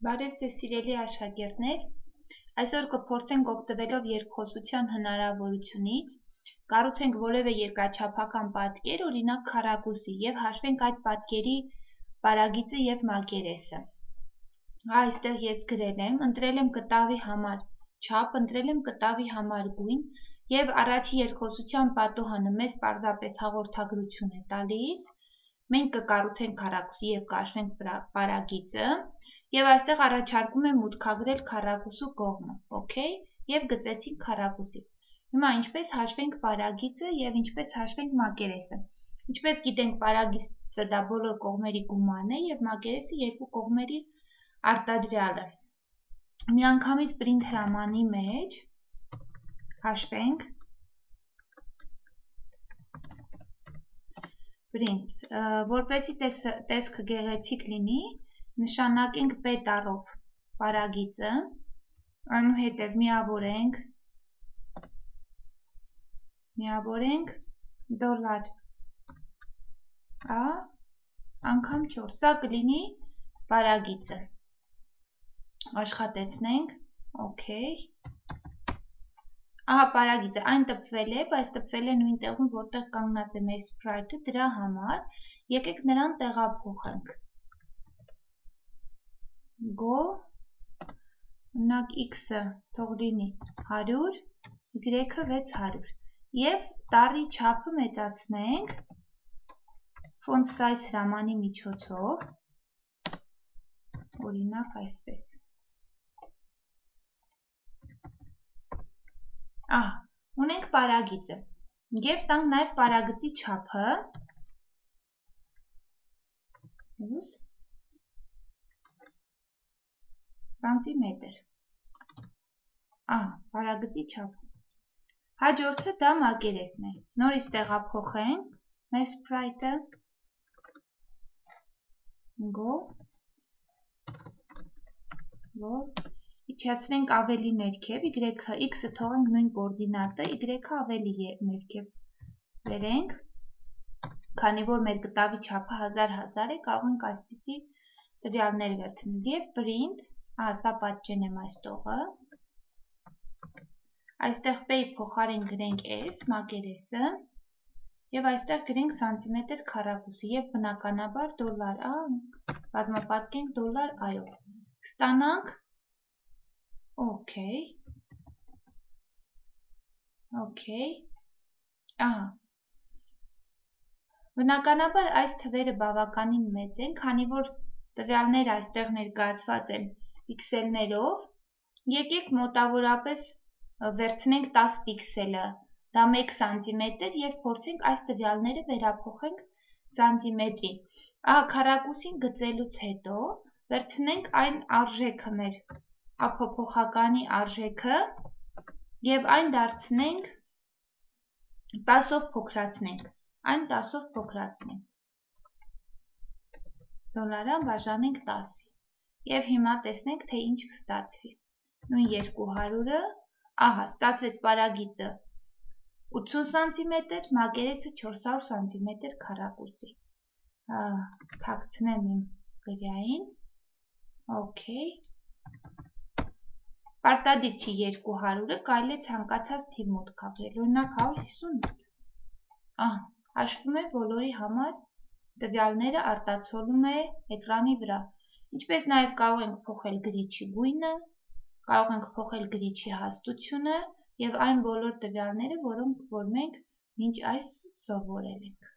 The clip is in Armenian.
Բարև ձեզ սիրելի աշակերտներ, այսօր կփորձենք օգտվելով երկխոսության հնարավորությունից, կառուցենք որևէ երկրաչափական պատկեր, օրինակ քառակուսի, եւ հաշվենք այդ պատկերի պարագիծը եւ մակերեսը։ Այստեղ ես գրել եմ, ընտրել եմ կտավի համար չափ, ընտրել եմ կտավի համար գույն, եւ առաջի երկխոսության պատոհանը մեզ պարզապես հաղորդագրություն է տալիս։ Մենք կկառուցենք քառակուսի եւ կհաշվենք պարագիծը, եւ այստեղ առաջարկում եմ մուտքագրել քառակուսու կողմը, օքեյ, եւ գծեցինք քառակուսի։ Հիմա ինչպես հաշվենք պարագիծը եւ ինչպես հաշվենք մակերեսը։ Ինչպես գիտենք, պարագիծը դա բոլոր կողմերի գումարն է եւ մակերեսը երկու կողմերի արտադրյալը։ Միանգամից print հրամանի մեջ հաշվենք print, որպեսզի տեսքը գեղեցիկ լինի, նշանակենք P տառով պարագիծը, այնուհետև միավորենք դոլար A անգամ 4, սա կլինի պարագիծը, աշխատեցնենք, օքեյ, ահա պարագիծը, այն տպվել է, բայց տպվել է նույն տեղում, որտեղ կանգնած է մեր սպրայթը, դրա համար եկեք նրան տեղափոխենք։ Go, մնակ x-ը թող լինի 100, y-ը 600 եւ տառի չափը մեծացնենք font size հրամանի միջոցով, օրինակ այսպես։ Ունենք պարագիծը եւ տանք նաեւ պարագծի չափը սանտիմետր։ Պարագծի չափը։ Հաջորդը դա մակերեսն է։ Նորից տեղափոխենք մեր սպրայթը։ Go, իջացնենք ավելի ներքև, x-ը թողենք նույն կոորդինատը, y-ը ավելի ներքև վերենք, քանի որ մեր կտավի չափը 1000 է, կարող ենք այսպիսի տվյալներ վերցնել եւ print, սա պատճեն եմ այս տողը, այստեղ P-ի փոխարեն գրենք S, մակերեսը, եւ այստեղ գրենք սանտիմետր քառակուսի եւ բնականաբար դոլար A, բազմապատկենք դոլար A-ով, կստանանք օքեյ, բնականաբար այս թվերը բավականին մեծ են, քանի որ տվյալները այստեղ ներկայացված են պիքսելներով, եկեք մոտավորապես վերցնենք 10 պիքսելը, դա 1 սանտիմետր եւ փորձենք այս տվյալները վերափոխենք սանտիմետրի։ Քառակուսին գծելուց հետո վերցնենք այն արժեքը մերափոփոխականի արժեքը եւ այն դարձնենք 10-ով փոքրացնենք, այն 10-ով փոքրացնենք, դոլարան բաժանենք 10-ի եւ հիմա տեսնենք, թե ինչ կստացվի, նույն 200-ը, ստացվեց պարագիծը 80 սանտիմետր, մակերեսը 400 սանտիմետր քառակուսի, թաքցնեմ իմ գրյային, օքեյ, պարտադիր չի 200-ը, կարելի է ցանկացած թիվ մուտքագրել, օրինակ 158, հաշվում է բոլորի համար, տվյալները արտացոլում է էկրանի վրա, ինչպես նաև կարող ենք փոխել գրիչի գույնը, կարող ենք փոխել գրիչի հաստությունը եւ այն բոլոր տվյալները, որ մենք մինչ այս սովորել ենք։